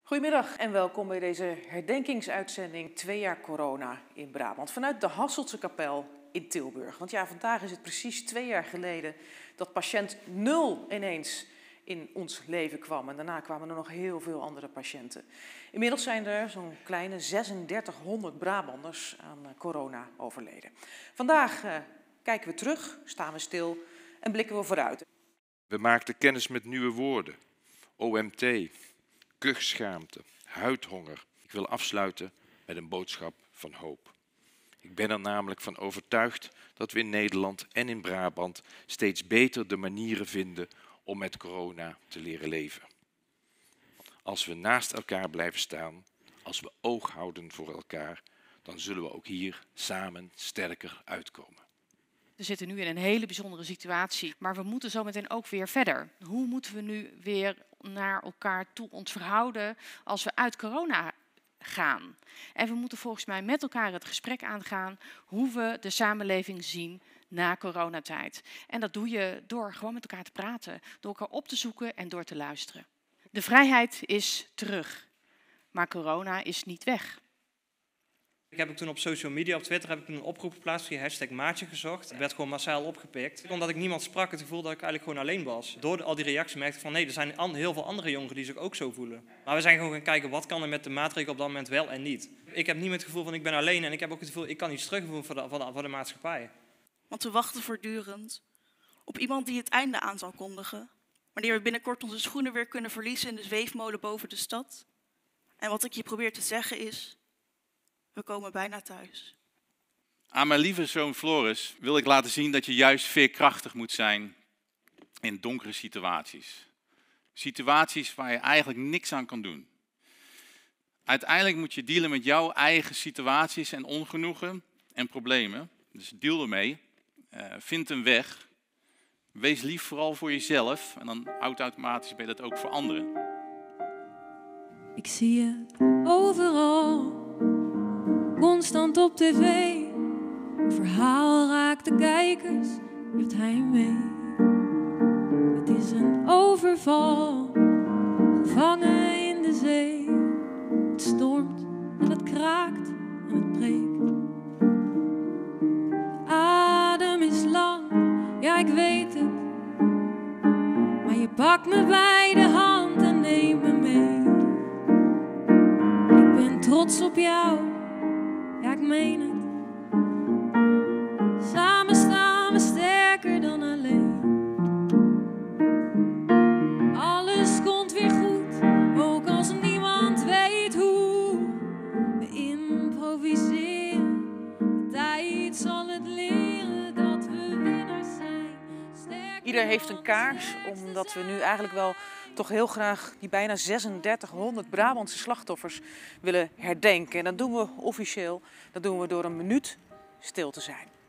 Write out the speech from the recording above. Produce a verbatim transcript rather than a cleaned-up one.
Goedemiddag en welkom bij deze herdenkingsuitzending twee jaar corona in Brabant. Vanuit de Hasseltse kapel in Tilburg. Want ja, vandaag is het precies twee jaar geleden dat patiënt nul ineens in ons leven kwam. En daarna kwamen er nog heel veel andere patiënten. Inmiddels zijn er zo'n kleine drieduizend Brabanders aan corona overleden. Vandaag uh, kijken we terug, staan we stil en blikken we vooruit. We maakten kennis met nieuwe woorden. O M T, kuchschaamte, huidhonger. Ik wil afsluiten met een boodschap van hoop. Ik ben er namelijk van overtuigd dat we in Nederland en in Brabant steeds beter de manieren vinden om met corona te leren leven. Als we naast elkaar blijven staan, als we oog houden voor elkaar, dan zullen we ook hier samen sterker uitkomen. We zitten nu in een hele bijzondere situatie, maar we moeten zo meteen ook weer verder. Hoe moeten we nu weer naar elkaar toe ons verhouden als we uit corona gaan? En we moeten volgens mij met elkaar het gesprek aangaan hoe we de samenleving zien na coronatijd. En dat doe je door gewoon met elkaar te praten, door elkaar op te zoeken en door te luisteren. De vrijheid is terug, maar corona is niet weg. Ik heb ook toen op social media, op Twitter, heb ik toen een oproep geplaatst via hashtag Maatje gezocht. Ik werd gewoon massaal opgepikt. Omdat ik niemand sprak, het gevoel dat ik eigenlijk gewoon alleen was. Door al die reacties merkte ik van nee, er zijn heel veel andere jongeren die zich ook zo voelen. Maar we zijn gewoon gaan kijken wat kan er met de maatregelen op dat moment wel en niet. Ik heb niet meer het gevoel van ik ben alleen en ik heb ook het gevoel ik kan iets terugdoen voor de, voor de, voor de maatschappij. Want we wachten voortdurend op iemand die het einde aan zal kondigen. Wanneer we binnenkort onze schoenen weer kunnen verliezen in de zweefmolen boven de stad. En wat ik je probeer te zeggen is, we komen bijna thuis. Aan mijn lieve zoon Floris wil ik laten zien dat je juist veerkrachtig moet zijn in donkere situaties. Situaties waar je eigenlijk niks aan kan doen. Uiteindelijk moet je dealen met jouw eigen situaties en ongenoegen en problemen. Dus deal ermee. Uh, vind een weg. Wees lief vooral voor jezelf en dan automatisch ben je dat ook voor anderen. Ik zie het overal. Constant op tv, een verhaal raakt de kijkers, heeft hij mee. Het is een overval, gevangen in de zee. Het stormt en het kraakt en het breekt. Adem is lang, ja ik weet het. Maar je pakt me bij de hand en neemt me mee. Ik ben trots op jou. Ja, ik meen het. Samen staan we sterker dan alleen. Alles komt weer goed, ook als niemand weet hoe. We improviseren, de tijd zal het leren dat we winnaars zijn. Sterker Ieder heeft een kaars, omdat we nu eigenlijk wel toch heel graag die bijna drieduizend Brabantse slachtoffers willen herdenken. En dat doen we officieel, dat doen we door een minuut stil te zijn.